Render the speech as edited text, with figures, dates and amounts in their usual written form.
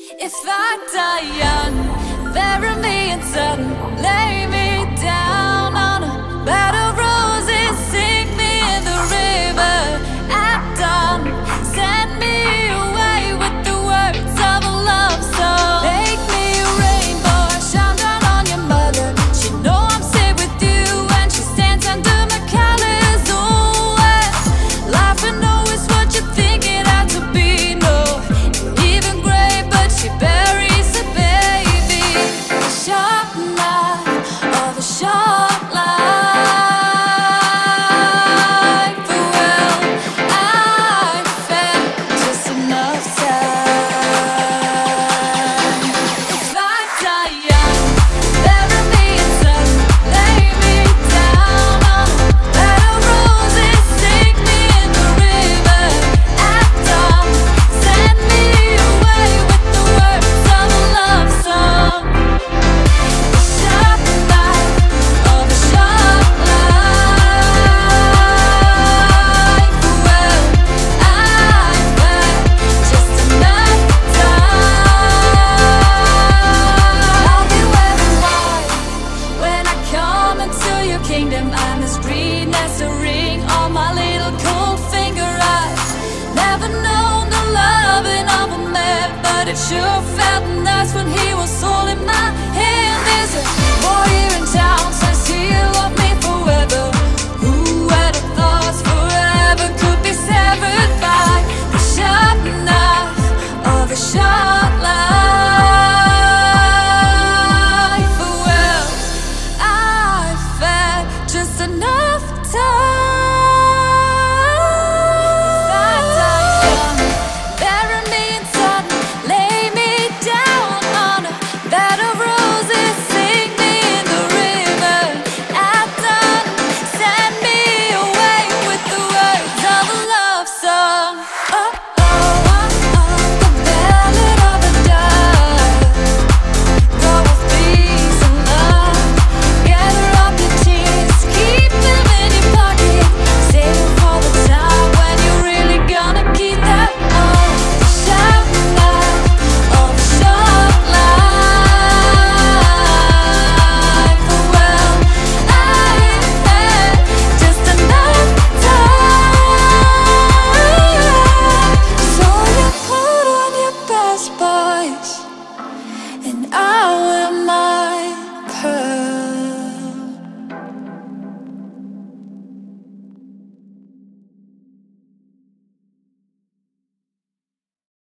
If I die young, bury me in sudden, lay me down on a bed of roses, sink me in the river at dawn, send me away with the words of a love song. Make me a rainbow, I shine down on your mother. She know I'm safe with you when she stands under my colors. Oh, and laughing always what you think it had to be. No, even gray, but she buries a baby. The sharp knife or the sharp life. Well, I've had just enough time. If I die young, bury me in sun, lay me down on a bed of roses, sink me in the river at dawn, send me away with the words of a love song. The sharp knife or the sharp life. Well, I've had just enough time. I'll be wearing white when I come into your kingdom. I'm as green as the ring on my little cold finger. I've never known the loving of a man, but it sure felt nice when he was holding my hand. There's a